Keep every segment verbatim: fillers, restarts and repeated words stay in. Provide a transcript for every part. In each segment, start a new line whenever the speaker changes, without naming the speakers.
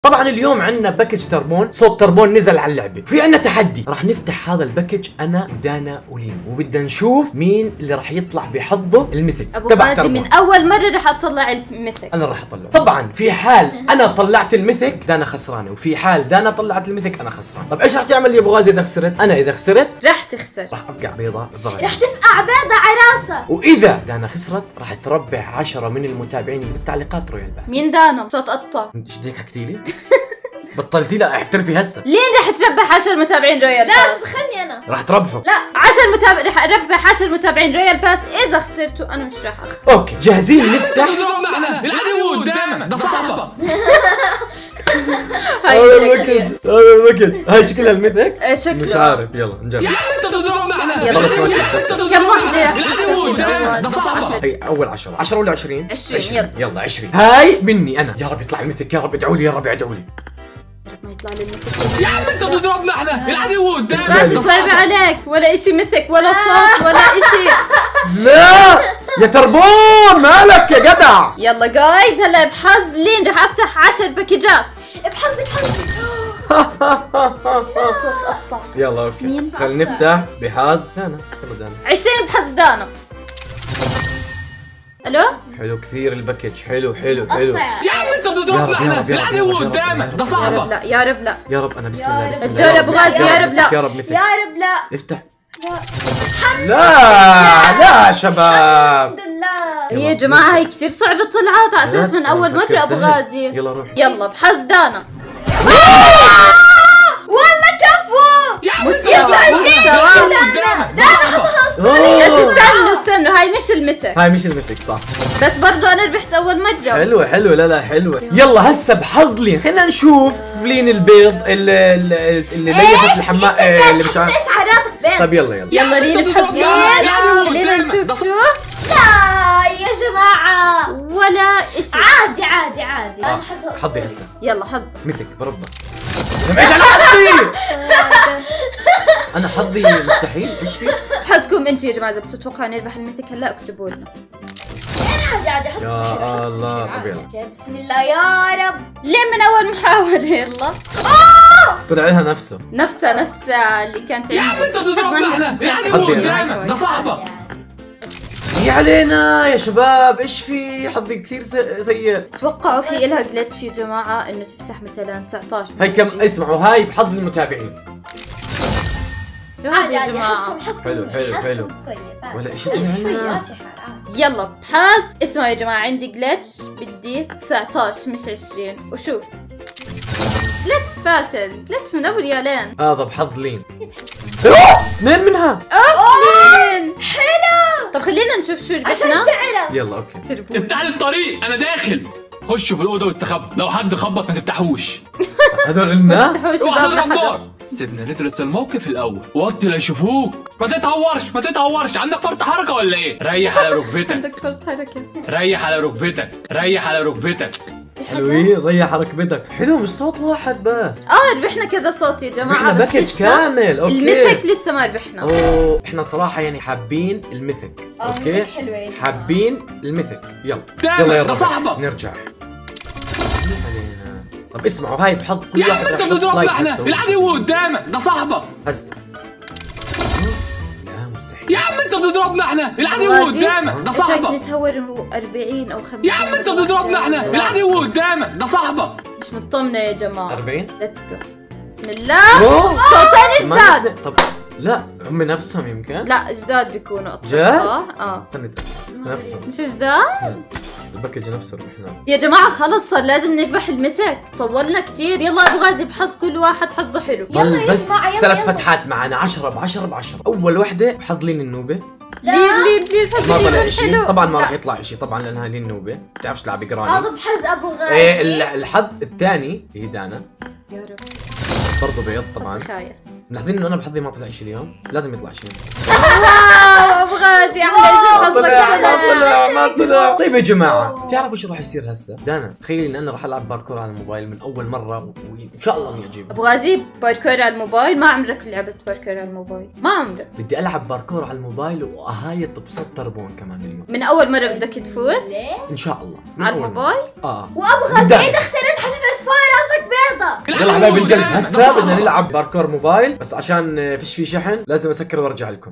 طبعا اليوم عندنا باكج تربون، صوت تربون نزل على اللعبه، في عندنا تحدي راح نفتح هذا الباكج انا ودانا ولين، وبدنا نشوف مين اللي راح يطلع بحظه الميثك
تبع تربون. من اول مره راح اطلع الميثك،
انا راح اطلعه. طبعا في حال انا طلعت الميثك دانا خسرانه، وفي حال دانا طلعت الميثك انا خسران. طب ايش راح تعمل يا ابو غازي اذا خسرت؟ انا اذا خسرت
راح تخسر،
راح افقع بيضه الضغط،
راح تفقع بيضه عراسه.
واذا دانا خسرت راح تربح عشرة من المتابعين بالتعليقات رويال باس.
مين دانا؟ صوت قطع.
انت ايش بدك حكيتي لي؟ بطلتي لا احترفي هسه.
لين راح تربح عشرة متابعين رويال باس؟
لا دخلني انا.
راح تربحوا.
لا عشرة متابع، راح اربح عشرة متابعين رويال باس. اذا خسرتوا انا مش راح اخسر.
اوكي جاهزين نفتح؟
العدو قدامك ده صعبه.
هاي
الباكج هذا الباكج هاي شكلها الميثك؟
شكله
مش عارف. يلا نجرب.
يا عم انت بتضربنا احنا.
يلا كم وحده؟
العدو قدامك ده صعبه.
اي اول عشرة، عشرة ولا عشرين؟
عشرين. يلا
يلا عشرين. هاي مني انا. يا رب يطلع الميثك، يا رب ادعوا لي، يا رب ادعوا لي.
ما يطلع لي الميثك.
يا عم انت بتضربنا احنا. العدو قدامك.
غازي صعب عليك، ولا اشي ميثك ولا صوت ولا اشي.
لا يا تربون مالك يا جدع.
يلا جايز هلا بحظ لين راح افتح عشر باكجات.
بحظي بحظي.
صوت قطع.
يلا اوكي خلينا نفتح بحظ دانا. يلا دانا.
عشرين بحظ دانا. الو
حلو كثير الباكج، حلو حلو حلو.
يا عم انت بتضربنا احنا. العدو قدامك ده صعبه.
لا يا رب لا.
يا رب انا بسم الله بسم الله.
الدور ابو غازي يا رب لا.
يا رب مثل.
يا رب لا.
افتح. لا لا شباب.
الحمد لله.
يا جماعه هي كثير صعبه طلعت على اساس من اول مره ابو غازي.
يلا روح.
يلا بحظ دانا.
والله كفو.
يا عم انت
مستوى مستوى.
قدامك ده صعبه.
بس استنوا استنوا هاي مش المثل.
هاي مش المثل صح.
بس برضو انا ربحت اول مره.
حلوة حلوة. لا لا حلوة. يلا هسه بحظ لين، خلينا نشوف لين البيض اللي اللي, اللي ليفت الحمام اللي مش عارف.
اسعى راسك بيض.
طب يلا يلا
يلا لين بحظ لين. خلينا نشوف شو.
لا يا جماعه
ولا اشي.
عادي عادي عادي.
آه.
انا حظ
حظي هسه.
يلا حظك.
مثلك بربى. ايش انا حظي؟ انا حظي مستحيل. ايش في؟
حظكم انتوا يا جماعه، اذا بتتوقعوا نربح المثل هلا اكتبوا لنا.
عادي عادي حظك.
يا الله. طب يلا
بسم الله يا رب.
لين من اول محاوله. يلا
طلع لها نفسه.
نفسها نفسها اللي كانت
يا عم
عندي.
انت بتضربنا احنا. العدو قدامك ده صعبه.
يا علينا يا شباب. ايش في؟ حظي كثير سيء.
توقعوا في إلها جلتش يا جماعه انه تفتح مثلا تسعة عشر.
هاي كم اسمعوا، هاي بحظ المتابعين.
شو هذا يا
عادي
جماعه؟
حظكم حظكم
حلو حلو حلو.
كويس.
ولا شيء
ايش في
عندنا.
ماشي حال.
يلا بحظ. اسمعوا يا جماعه عندي جلتش بدي تسعة عشر مش عشرين. وشوف جلتش فاشل. جلتش من ابو ريالين.
هذا بحظ لين. اثنين منها.
اوف لين حلو. طب خلينا نشوف شو ربحنا.
عشان تعرف.
يلا اوكي.
تربون.
افتح لي الطريق انا داخل. خشوا في الاوضه واستخبوا، لو حد خبط ما تفتحوش.
هدول
ما
لنا.
تفتحوش
اوعى
الباب
تضرب
لحدا.
نار. سيبنا ندرس الموقف الاول، وقت لا يشوفوك. ما تتهورش ما تتهورش. عندك فرط حركه ولا ايه؟ ريح على ركبتك.
عندك فرط حركه.
ريح على ركبتك. ريح على ركبتك.
ايش حكى؟
حلوين. ريح ركبتك. حلو مش صوت واحد بس.
اه ربحنا كذا صوت يا جماعه.
احنا
بس
باكج
لسه
كامل. اوكي.
الميثك لسه ما ربحنا.
اوه احنا صراحة يعني حابين الميثك. اوكي
حلوين.
حابين الميثك. يلا
دايما
يلا يا
ده
رب
صاحبك.
نرجع. علينا. طب اسمعوا هاي بحط كل
يا
واحد
عم
راح
انت
يحط
بتضربنا
لايك
احنا.
هسه.
العدو قدامك ده صاحبك.
هسه. لا مستحيل.
يا عم انت بتضربنا احنا. العدو
غازي؟
قدامك ده
ايش رايك
صاحبك.
نتهور أربعين او خمسين؟
يا عم انت بتضربنا احنا. العدو قدامك ده صاحبك.
مش مطمنه يا جماعه.
أربعين.
ليتس جو. بسم الله.
أوه.
صوتين
ما-
جداد.
طب لا هم نفسهم يمكن.
لا جداد بيكونوا.
جد؟
اه
خلني نفسهم.
مش جداد
الباكج نفسه ربحنا.
يا جماعه. خلص صار لازم نربح المثك. طولنا كتير. يلا ابو غازي بحظ كل واحد حظه حلو.
يلا
ضل
يا
بس
جماعة، يلا،
ثلاث
يلا.
فتحات معنا. عشرة بعشرة بعشرة. أول وحدة بحظ لين النوبة.
لا.
لين لين لين
ما طلع
حظي
شيء
حلو.
طبعا. ما
لا.
راح يطلع شيء طبعا لأنها لين النوبة. بتعرفش تلعبي
هذا
قراني.
بحظ ابو غازي.
ايه ال- الحظ الثاني هي دانا.
يا رب.
برضه بيض طبعا.
خايس.
ملاحظين انه انا بحظي ما طلع شيء اليوم. لازم يطلع شيء.
واو ابو غازي احلى شيء حظك حلو.
طلع ما طلع. طيب يا جماعه تعرفوا شو راح يصير هسه؟ دانا تخيلي ان انا راح العب باركور على الموبايل من اول مره وان شاء الله اني اجيبه.
ابو غازي باركور على الموبايل؟ ما عمرك لعبت باركور على الموبايل؟ ما عمرك.
بدي العب باركور على الموبايل واهايط بصوت تربون كمان اليوم
من اول مره بدك تفوز
ليه؟
ان شاء الله. من
على
أول مرة.
الموبايل؟
اه
وابو غازي
بدأ.
اذا خسرت حتفز فوق راسك بيض.
يلا حبايبي القلب، هسه بدنا نلعب باركور موبايل، بس عشان فيش في شحن لازم اسكر وارجع لكم.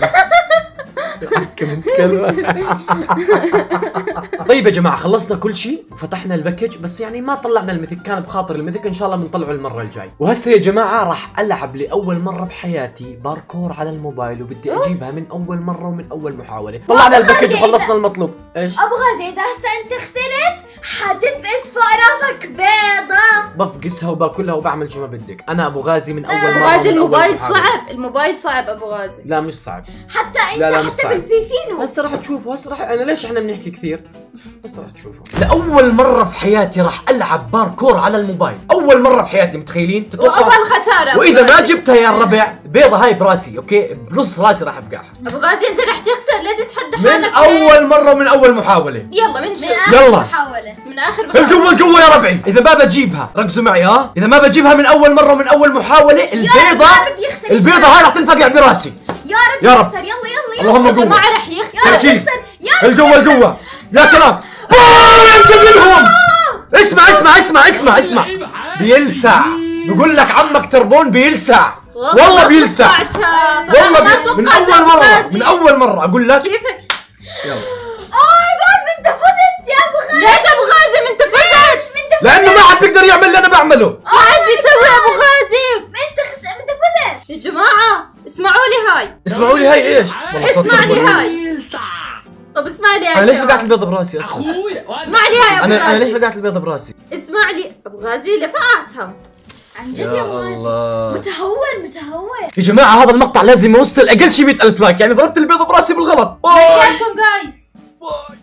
طيب يا جماعه خلصنا كل شيء وفتحنا الباكج، بس يعني ما طلعنا الميثك، كان بخاطر الميثك، ان شاء الله بنطلعه المره الجاي. وهسه يا جماعه راح العب لاول مره بحياتي باركور على الموبايل، وبدي اجيبها من اول مره ومن اول محاوله. طلعنا الباكج وخلصنا المطلوب. ايش
ابو غازي اذا هسه انت خسرت حتفقس فوق راسك بيضه.
بفقسها وباكلها وبعمل شو ما بدك. انا ابو غازي من اول
ابو
مره.
غازي الموبايل صعب، الموبايل صعب ابو غازي.
لا مش صعب
حتى انت
لا لا مش
حتى
صعب.
بالبيسينو
هسه راح تشوفوا. هسه راح انا ليش احنا بنحكي كثير؟ هسه راح تشوفوا. لاول مره في حياتي راح العب باركور على الموبايل، اول مره في حياتي، متخيلين؟
واول خساره.
واذا ما جبتها يا الربع بيضه هاي براسي، اوكي؟ بنص راسي راح ابقعها.
ابو غازي انت راح تخسر، لا تتحدى
من
حالك.
اول مره ومن اول محاوله.
يلا من
من
شو؟
اخر
يلا.
محاوله.
من اخر محاولة.
القوه القوه يا ربعي، اذا ما بجيبها ركزوا معي ها، اذا ما بجيبها من اول مره ومن اول محاوله البيضه
رب يخسر.
البيضه هاي راح تنفقع براسي.
يا رب
يا رب.
يخسر. يلا يلا يلا
اللهم
يا
قوه.
جماعه راح يخسر.
تركيز.
يا رب
القوه القوه. يا سلام. جبنهم. اسمع اسمع اسمع اسمع اسمع بيلسع. بقول لك عمك تربون بيلسع، والله بيلسع، والله بي... من اول مره من اول مره اقول لك.
كيف؟
يلا.
اه رب انت فزت يا ابو غازي.
ليش ابو غازي ما انت فزت؟
لانه ما عاد بيقدر يعمل اللي انا بعمله.
شو عاد بيسوي ابو غازي؟
انت خس... انت فزت
يا جماعه اسمعوا لي هاي.
اسمعوا لي هاي ايش؟ والله صوت
اسمع لي
تربون.
هاي. طب اسمع لي هاي.
انا ليش فقعت البيضه براسي اصلا؟
اخويا
اسمع لي هاي يا ابو
انا انا ليش
غازي.
فقعت البيضه براسي؟
اسمع لي ابو غازي اللي فقعتها.
عن جد يا ابو غازي.
الله.
متهور متهور.
يا جماعه هذا المقطع لازم يوصل اقل شيء مئة ألف لايك، يعني ضربت البيضه براسي بالغلط. باي.
شكرا جايز.